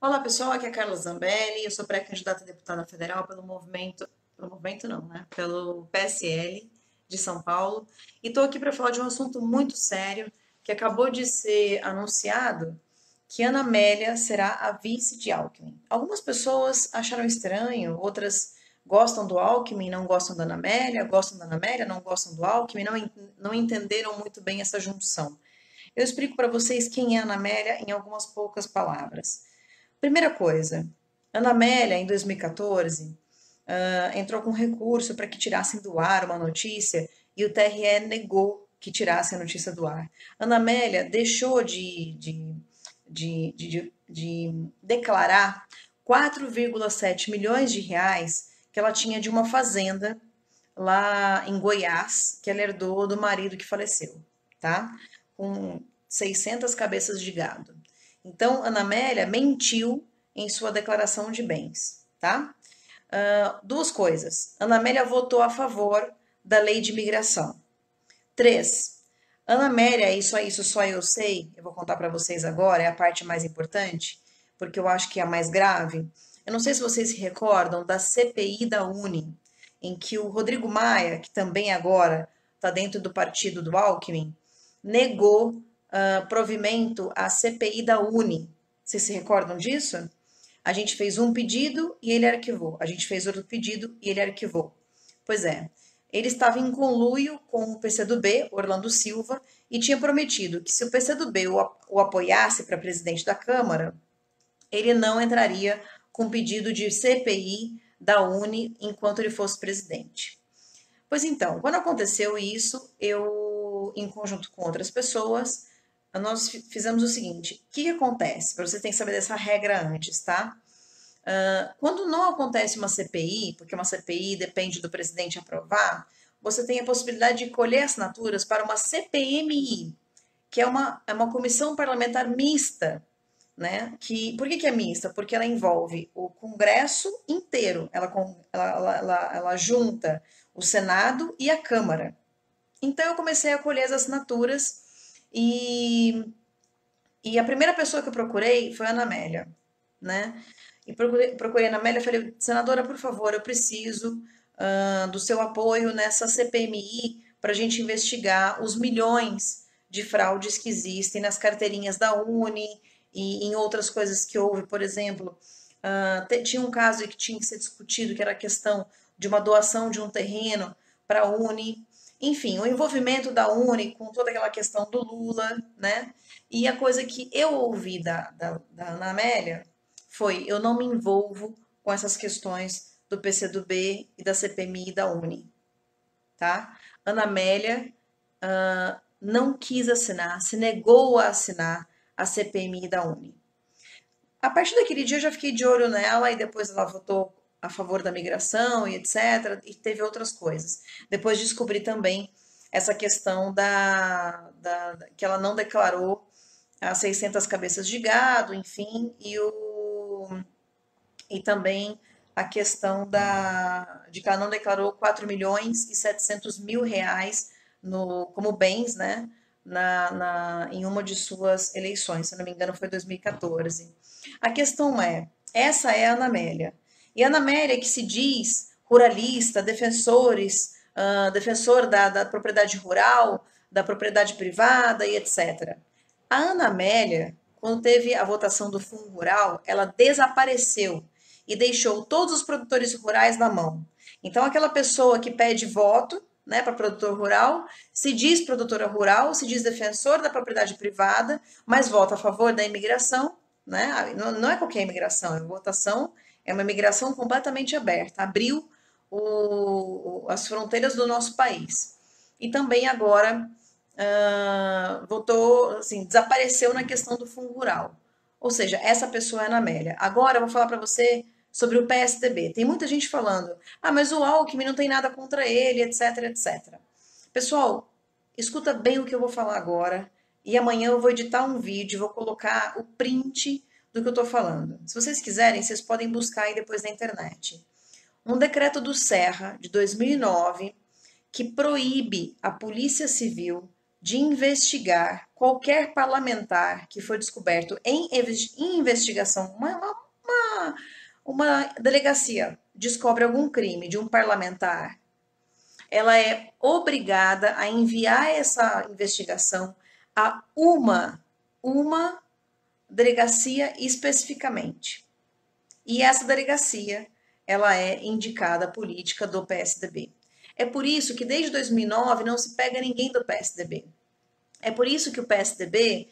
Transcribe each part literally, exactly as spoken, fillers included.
Olá pessoal, aqui é a Carla Zambelli, eu sou pré-candidata a deputada federal pelo movimento, pelo movimento não, né? Pelo P S L de São Paulo e estou aqui para falar de um assunto muito sério que acabou de ser anunciado, que Ana Amélia será a vice de Alckmin. Algumas pessoas acharam estranho, outras gostam do Alckmin, não gostam da Ana Amélia, gostam da Ana Amélia, não gostam do Alckmin, não, não entenderam muito bem essa junção. Eu explico para vocês quem é a Ana Amélia em algumas poucas palavras. Primeira coisa, Ana Amélia, em dois mil e quatorze, uh, entrou com recurso para que tirassem do ar uma notícia e o T R E negou que tirasse a notícia do ar. Ana Amélia deixou de, de, de, de, de declarar quatro vírgula sete milhões de reais que ela tinha de uma fazenda lá em Goiás, que ela herdou do marido que faleceu, tá? Com seiscentas cabeças de gado. Então, Ana Amélia mentiu em sua declaração de bens, tá? Uh, duas coisas. Ana Amélia votou a favor da lei de imigração. Três. Ana Amélia, isso aí, isso só eu sei, eu vou contar para vocês agora, é a parte mais importante, porque eu acho que é a mais grave. Eu não sei se vocês se recordam da C P I da Uni, em que o Rodrigo Maia, que também agora está dentro do partido do Alckmin, negou uh, provimento à C P I da Uni. Vocês se recordam disso? A gente fez um pedido e ele arquivou. A gente fez outro pedido e ele arquivou. Pois é, ele estava em conluio com o PCdoB, Orlando Silva, e tinha prometido que se o PCdoB o, o apoiasse para presidente da Câmara, ele não entraria com pedido de C P I da Uni enquanto ele fosse presidente. Pois então, quando aconteceu isso, eu, em conjunto com outras pessoas, nós fizemos o seguinte: o que, que acontece? Para você tem que saber dessa regra antes, tá? Uh, quando não acontece uma C P I, porque uma C P I depende do presidente aprovar, você tem a possibilidade de colher assinaturas para uma C P M I, que é uma, é uma comissão parlamentar mista, né? Que, por que, que é mista? Porque ela envolve o Congresso inteiro, ela, ela, ela, ela junta o Senado e a Câmara. Então eu comecei a colher as assinaturas e, e a primeira pessoa que eu procurei foi a Ana Amélia, né? E procurei, procurei a Ana Amélia e falei, senadora, por favor, eu preciso uh, do seu apoio nessa C P M I para a gente investigar os milhões de fraudes que existem nas carteirinhas da Uni e em outras coisas que houve. Por exemplo, uh, tinha um caso que tinha que ser discutido, que era a questão de uma doação de um terreno para a Uni. Enfim, o envolvimento da Uni com toda aquela questão do Lula, né? E a coisa que eu ouvi da, da, da Ana Amélia foi: eu não me envolvo com essas questões do PCdoB e da C P M I e da Uni, tá? Ana Amélia uh, não quis assinar, se negou a assinar a C P M I da Uni. A partir daquele dia eu já fiquei de olho nela e depois ela votou a favor da migração e etcétera. E teve outras coisas. Depois descobri também essa questão da, da que ela não declarou as seiscentas cabeças de gado, enfim, e, o, e também a questão da, de que ela não declarou quatro milhões e setecentos mil reais no, como bens, né, na, na, em uma de suas eleições, se não me engano foi dois mil e quatorze. A questão é, essa é a Ana Amélia. E a Ana Amélia, que se diz ruralista, defensores, uh, defensor da, da propriedade rural, da propriedade privada e etcétera. A Ana Amélia, quando teve a votação do Fundo Rural, ela desapareceu e deixou todos os produtores rurais na mão. Então, aquela pessoa que pede voto, né, para produtor rural, se diz produtora rural, se diz defensor da propriedade privada, mas vota a favor da imigração, né? Não, não é qualquer imigração, é votação, é uma imigração completamente aberta, abriu o, as fronteiras do nosso país. E também agora uh, votou, assim, desapareceu na questão do Fundo Rural. Ou seja, essa pessoa é a Ana Amélia. Agora eu vou falar para você sobre o P S D B. Tem muita gente falando, ah, mas o Alckmin não tem nada contra ele, etc, etcétera. Pessoal, escuta bem o que eu vou falar agora e amanhã eu vou editar um vídeo, vou colocar o print do que eu estou falando. Se vocês quiserem, vocês podem buscar aí depois na internet. Um decreto do Serra, de dois mil e nove, que proíbe a Polícia Civil de investigar qualquer parlamentar que for descoberto em, em investigação, uma, uma, uma delegacia descobre algum crime de um parlamentar, ela é obrigada a enviar essa investigação a uma, uma delegacia especificamente. E essa delegacia, ela é indicada política do P S D B. É por isso que desde dois mil e nove não se pega ninguém do P S D B. É por isso que o P S D B,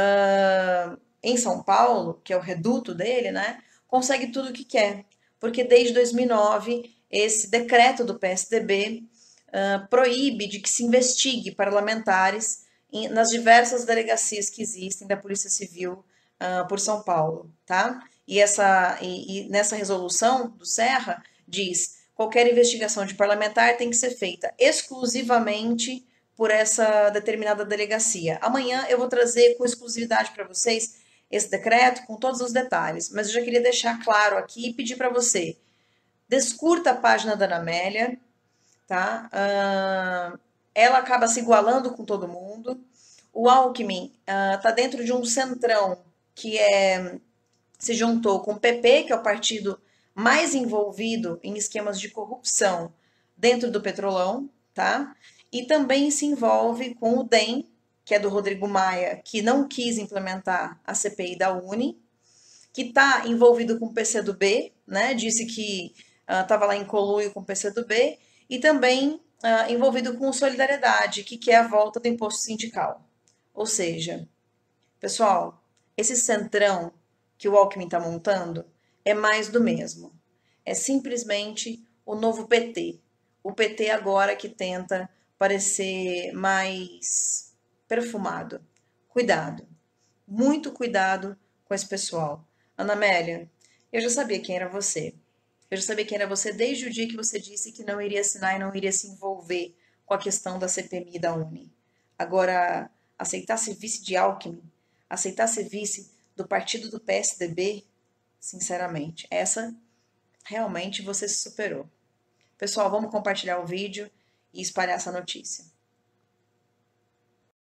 uh, em São Paulo, que é o reduto dele, né, consegue tudo o que quer. Porque desde dois mil e nove, esse decreto do P S D B uh, proíbe de que se investigue parlamentares em, nas diversas delegacias que existem da Polícia Civil uh, por São Paulo, tá? E, essa, e, e nessa resolução do Serra diz: qualquer investigação de parlamentar tem que ser feita exclusivamente por essa determinada delegacia. Amanhã eu vou trazer com exclusividade para vocês esse decreto com todos os detalhes, mas eu já queria deixar claro aqui e pedir para você, descurta a página da Ana Amélia, tá? Uh, ela acaba se igualando com todo mundo. O Alckmin uh, tá dentro de um centrão que é, se juntou com o P P, que é o partido mais envolvido em esquemas de corrupção dentro do Petrolão, tá? E também se envolve com o D E M, que é do Rodrigo Maia, que não quis implementar a C P I da Uni, que está envolvido com o P C do B, né? Disse que estava uh, lá em conluio com o P C do B, e também uh, envolvido com Solidariedade, que quer a volta do imposto sindical. Ou seja, pessoal, esse centrão que o Alckmin está montando é mais do mesmo. É simplesmente o novo P T. O P T agora que tenta parecer mais perfumado. Cuidado. Muito cuidado com esse pessoal. Ana Amélia, eu já sabia quem era você. Eu já sabia quem era você desde o dia que você disse que não iria assinar e não iria se envolver com a questão da C P M I da Uni. Agora, aceitar ser vice de Alckmin, aceitar ser vice do partido do P S D B, sinceramente, essa realmente você se superou. Pessoal, vamos compartilhar o vídeo e espalhar essa notícia.